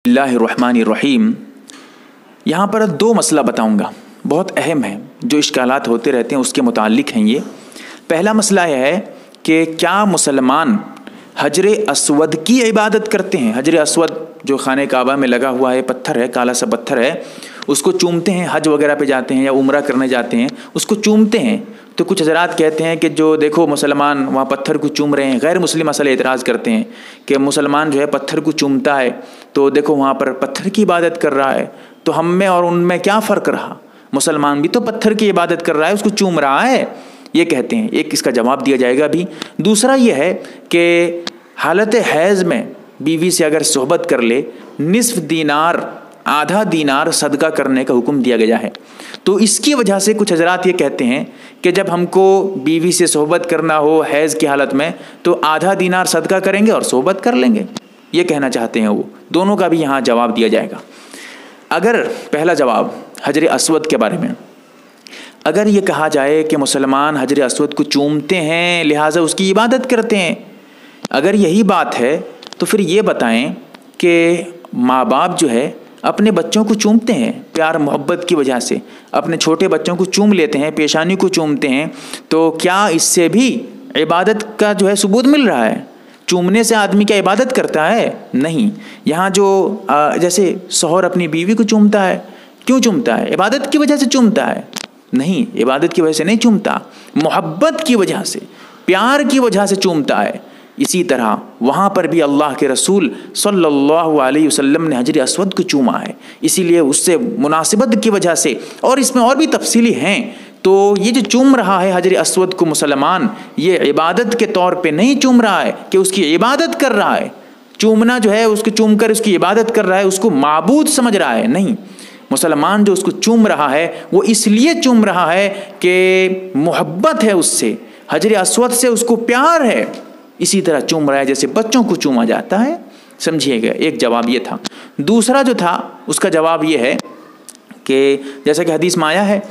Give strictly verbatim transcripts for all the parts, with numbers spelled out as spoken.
बिस्मिल्लाहिर्रहमानिर्रहीम। यहाँ पर दो मसला बताऊँगा, बहुत अहम है, जो इश्कालात होते रहते हैं उसके मुताल्लिक़ हैं ये। पहला मसला यह है कि क्या मुसलमान हजरे अस्वद की इबादत करते हैं? हजरे अस्वद जो खाने काबा में लगा हुआ है, पत्थर है, काला सा पत्थर है, उसको चूमते हैं। हज वगैरह पे जाते हैं या उम्रा करने जाते हैं, उसको चूमते हैं। तो कुछ हजरात कहते हैं कि जो देखो मुसलमान वहाँ पत्थर को चूम रहे हैं। गैर मुस्लिम असल एतराज़ करते हैं कि मुसलमान जो है पत्थर को चूमता है, तो देखो वहाँ पर पत्थर की इबादत कर रहा है, तो हम में और उनमें क्या फ़र्क रहा? मुसलमान भी तो पत्थर की इबादत कर रहा है, उसको चूम रहा है, ये कहते हैं। एक इसका जवाब दिया जाएगा अभी। दूसरा ये है कि हालत हैज़ में बीवी से अगर सोहबत कर ले, निस्फ दीनार, आधा दीनार सदका करने का हुक्म दिया गया है। तो इसकी वजह से कुछ हजरात ये कहते हैं कि जब हमको बीवी से सोहबत करना हो हैज़ की हालत में, तो आधा दीनार सदका करेंगे और सोहबत कर लेंगे, ये कहना चाहते हैं वो। दोनों का भी यहाँ जवाब दिया जाएगा। अगर पहला जवाब हजर अस्वद के बारे में, अगर ये कहा जाए कि मुसलमान हजर अस्वद को चूमते हैं लिहाजा उसकी इबादत करते हैं, अगर यही बात है तो फिर ये बताएं कि माँ बाप जो है अपने बच्चों को चूमते हैं प्यार मोहब्बत की वजह से, अपने छोटे बच्चों को चूम लेते हैं, पेशानी को चूमते हैं, तो क्या इससे भी इबादत का जो है सबूत मिल रहा है? चूमने से आदमी क्या इबादत करता है? नहीं। यहाँ जो जैसे शौहर अपनी बीवी को चूमता है, क्यों चूमता है? इबादत की वजह से चूमता है? नहीं, इबादत की वजह से नहीं चूमता, मोहब्बत की वजह से, प्यार की वजह से चूमता है। इसी तरह वहाँ पर भी अल्लाह के रसूल सल्लल्लाहु अलैहि वसल्लम ने हजर अस्वद को चूमा है, इसीलिए उससे मुनासिबत की वजह से। और इसमें और भी तफसीली हैं। तो ये जो चूम रहा है हजर अस्वद को मुसलमान, ये इबादत के तौर पे नहीं चूम रहा है कि उसकी इबादत कर रहा है। चूमना जो है उसको चूम कर उसकी इबादत कर रहा है, उसको माबूद समझ रहा है, नहीं। मुसलमान जो उसको चूम रहा है वो इसलिए चूम रहा है कि मोहब्बत है उससे, हजर अस्वद से उसको प्यार है, इसी तरह चूम रहा है जैसे बच्चों को चूमा जाता है। समझिएगा, एक जवाब ये था। दूसरा जो था उसका जवाब ये है कि जैसा कि हदीस में आया है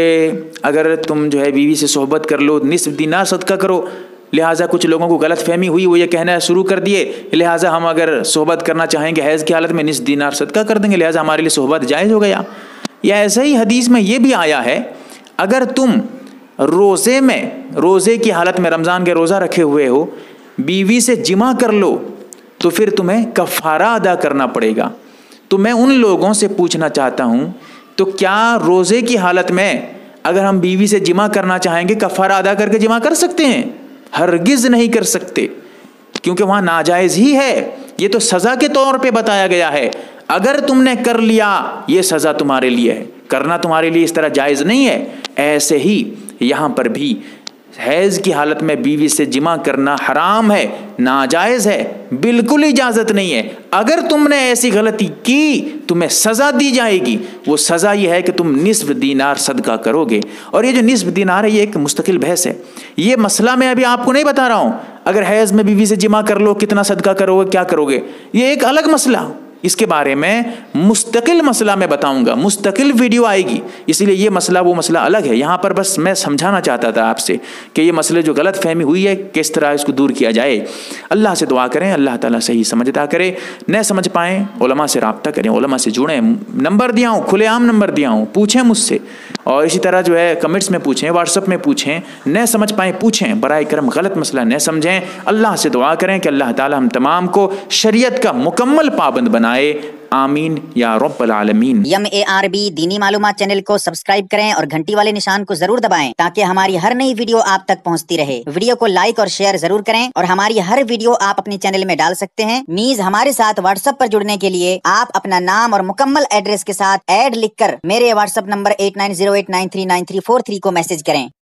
कि अगर तुम जो है बीवी से सोहबत कर लो, निस्फ दीनार सदका करो। लिहाजा कुछ लोगों को गलत फहमी हुई, वो ये कहना शुरू कर दिए लिहाजा हम अगर सोहबत करना चाहेंगे हैज़ की हालत में निस्फ दीनार सदका कर देंगे, लिहाजा हमारे लिए सोहबत जायज़ हो गया। या ऐसा ही हदीस में ये भी आया है, अगर तुम रोज़े में, रोज़े की हालत में, रमज़ान के रोज़ा रखे हुए हो, बीवी से जिमा कर लो तो फिर तुम्हें कफ़ारा अदा करना पड़ेगा। तो मैं उन लोगों से पूछना चाहता हूँ, तो क्या रोज़े की हालत में अगर हम बीवी से जिमा करना चाहेंगे कफ़ारा अदा करके जिमा कर सकते हैं? हरगिज़ नहीं कर सकते, क्योंकि वहाँ नाजायज़ ही है। ये तो सज़ा के तौर पे बताया गया है। अगर तुमने कर लिया ये सज़ा तुम्हारे लिए है, करना तुम्हारे लिए इस तरह जायज़ नहीं है। ऐसे ही यहाँ पर भी हैज़ की हालत में बीवी से जिमा करना हराम है, नाजायज़ है, बिल्कुल इजाज़त नहीं है। अगर तुमने ऐसी गलती की तुम्हें सज़ा दी जाएगी। वो सज़ा ये है कि तुम निस्फ दीनार सदका करोगे। और ये जो निस्फ दीनार है ये एक मुस्तकिल बहस है। ये मसला मैं अभी आपको नहीं बता रहा हूँ, अगर हैज़ में बीवी से जिमा कर लो कितना सदका करोगे, क्या करोगे, ये एक अलग मसला। इसके बारे में मुस्तकिल मसला मैं बताऊंगा, मुस्तकिल वीडियो आएगी, इसलिए ये मसला वो मसला अलग है। यहाँ पर बस मैं समझाना चाहता था आपसे कि ये मसले जो गलत फहमी हुई है किस तरह इसको दूर किया जाए। अल्लाह से दुआ करें, अल्लाह ताला सही समझता करे। न समझ पाएँ उलमा से रब्ता करें, उलमा से जुड़ें। नंबर दिया हूँ, खुलेआम नंबर दिया हूँ, पूछें मुझसे। और इसी तरह जो है कमेंट्स में पूछें, व्हाट्सअप में पूछें। न समझ पाएँ पूछें, बराए करम गलत मसला न समझें। अल्लाह से दुआ करें कि अल्लाह ताला हम तमाम को शरीयत का मुकम्मल पाबंद बनाए। आमीन या रब्बल आलमीन। एम ए आर बी दीनी मालूमात चैनल को सब्सक्राइब करें और घंटी वाले निशान को जरूर दबाएं ताकि हमारी हर नई वीडियो आप तक पहुंचती रहे। वीडियो को लाइक और शेयर जरूर करें और हमारी हर वीडियो आप अपने चैनल में डाल सकते हैं। नीज हमारे साथ व्हाट्सएप पर जुड़ने के लिए आप अपना नाम और मुकम्मल एड्रेस के साथ ऐड लिखकर मेरे WhatsApp number eight nine zero eight nine three nine three four three को मैसेज करें।